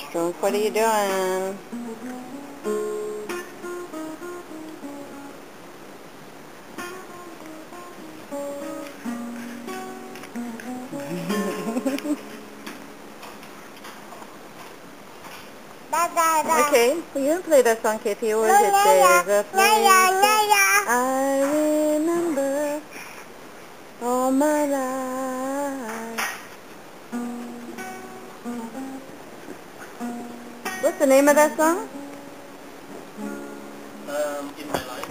Strunk, what are you doing? Okay, well, you can play that song, KP. What is it? There's a place I remember all my life. What's the name of that song? In My Life.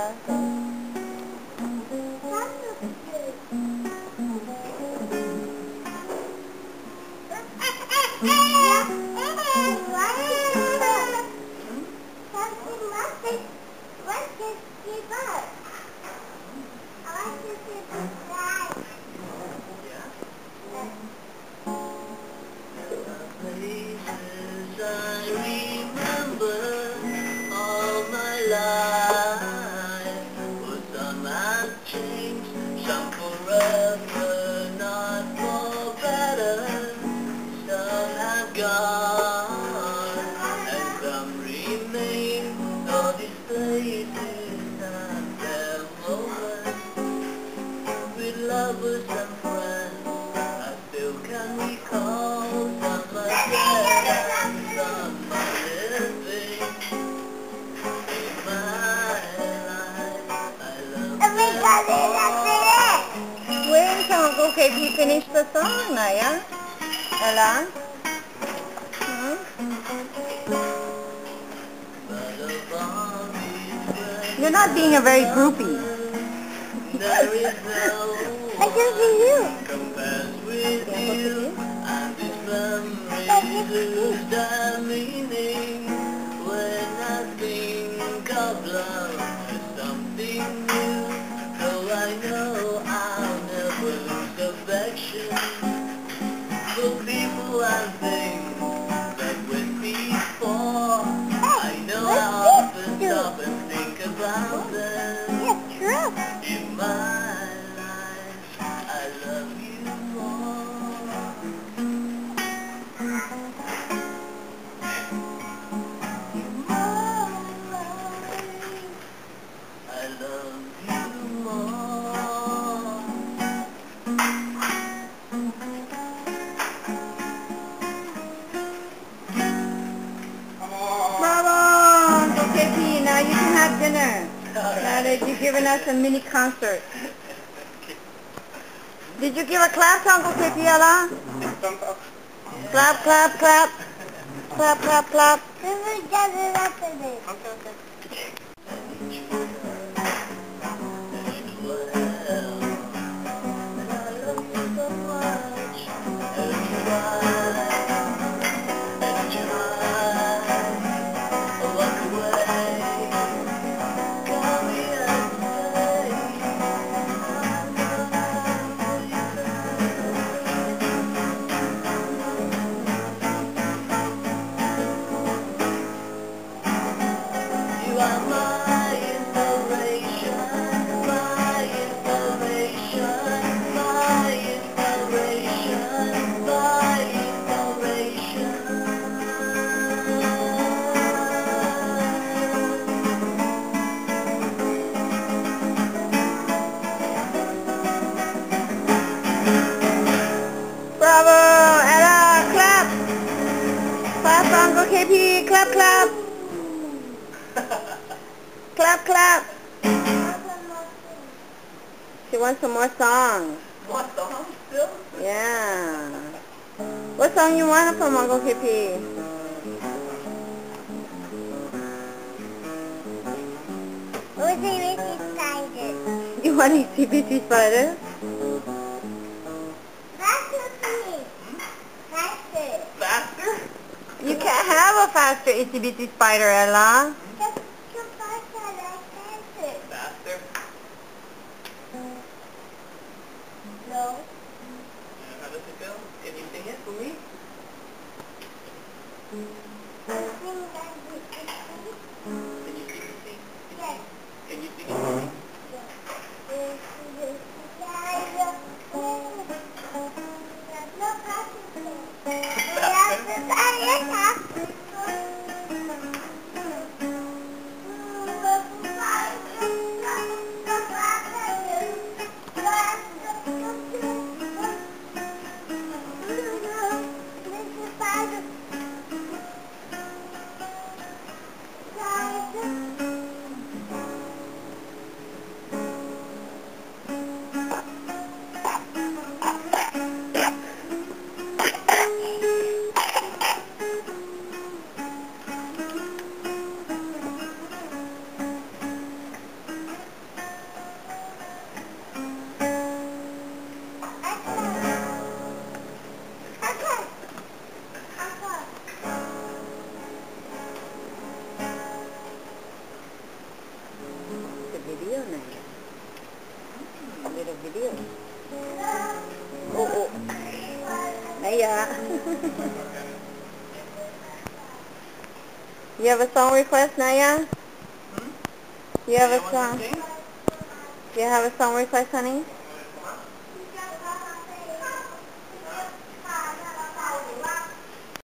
Places I remember all my life, but some have changed, some forever, not for better, some have gone, and some remain. All these places have their moments, with lovers and friends, I still can recall. Wait until Uncle KP finish the song, Naya. Ella? You're not being a very groupie. I can see you. Compares with you, and these memories lose their meaning. When I think of love as something new, though I know I'll never lose affection for people and things that went before. I know I often stop and think about them. True. In my life, I love you more. In my life, I love you more. Bravo, Uncle KP. Now you can have dinner. Now that you've given us a mini concert. Did you give a clap to Uncle KP, Ella? Clap, clap, clap. Clap, clap, clap. You are my inspiration, my inspiration, my inspiration, my inspiration. Bravo, Ella, clap. Clap for Uncle KP, clap, clap. Clap, clap. She wants some more songs. More songs still? Yeah. What song you want from Uncle KP? You want ECBC Spider? Faster? You can't have a faster ECBC Spider, Ella. Faster? No. How does it go? Can you sing it for me? Can you sing it? Can you sing it for me? Faster? Oo. Naya. You have a song request, Naya? Hmm? You have Naya a wants song? to sing? You have a song request, honey?